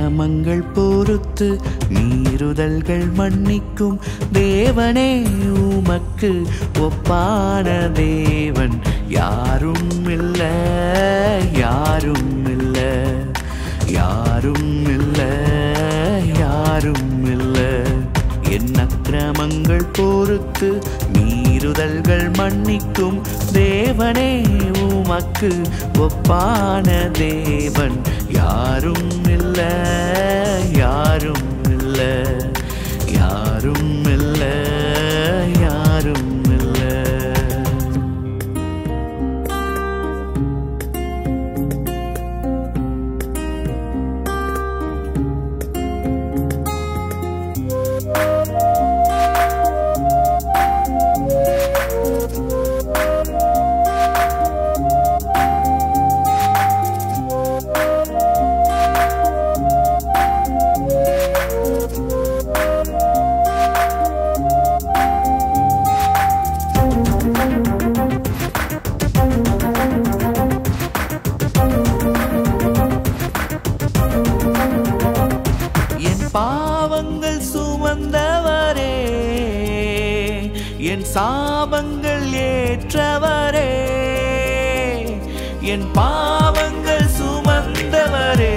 அக்கிரமங்கள் பொறுத்து மீறுதல்கள் மன்னிக்கும் தேவனே உமக்கு ஒப்பான தேவன் யாரும் இல்ல யாரும் இல்ல யாரும் இல்ல யாரும் இல்ல என் அக்கிரமங்கள் பொறுத்து மீறுதல்கள் மன்னிக்கும் தேவனே உமக்கு ஒப்பான தேவன் யாரும் இல்ல யாரும் இல்ல யாரும் இல்ல யாரும் இல்ல பாவங்கள் சுமந்தவரே என் சாபங்கள் ஏற்றவரே என் பாவங்கள் சுமந்தவரே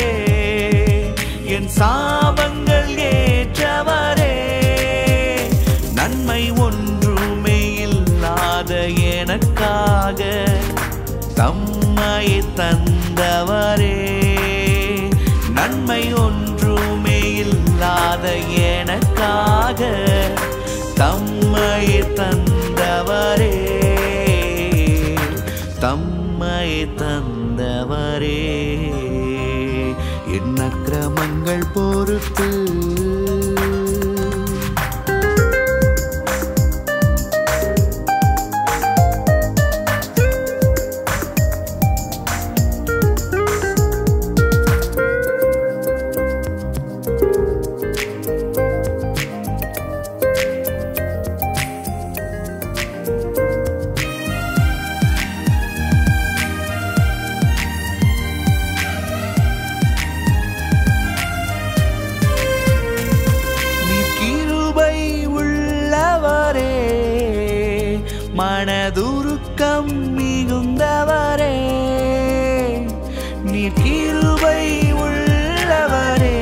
என் சாபங்கள் ஏற்றவரே நன்மை ஒன்றுமே இல்லாத எனக்காக தம்மையை தந்தவரே நன்மை ஒன்றுமே இல்லாத எனக்காக தம்மையை தந்தவரே தம்மையை தந்தவரே என் அக்கிரமங்கள் பொறுத்து மனதுருக்கம் மிகுந்தவரே நீர் கிருபை உள்ளவரே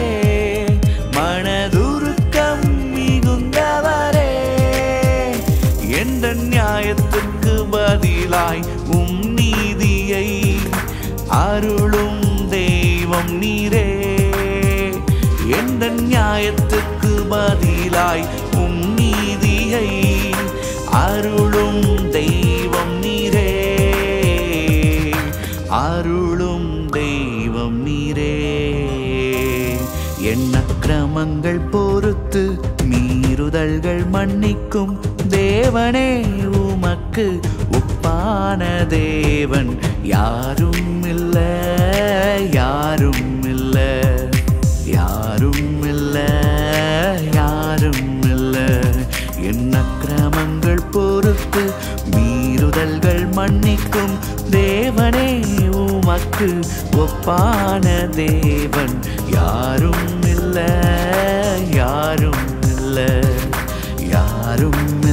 மனதுருக்கம் மிகுந்தவரே எந்த நியாயத்துக்கு பதிலாய் உம் நீதியை அருளும் தெய்வம் நீரே எந்த நியாயத்துக்கு பதிலாய் உம் நீதியை அருளும் தெய்வம் நீரே அருளும் தெய்வம் நீரே என் அக்கிரமங்கள் பொறுத்து மீறுதல்கள் மன்னிக்கும் தேவனே உமக்கு ஒப்பான தேவன் யாரும் இல்ல யாரும் இல்ல யாரும் இல்ல யாரும் இல்ல என் அக்கிரமங்கள் பொறுத்து மீறுதல்கள் மன்னிக்கும் தேவனே உமக்கு ஒப்பான தேவன் யாரும் இல்ல யாரும் இல்ல யாரும்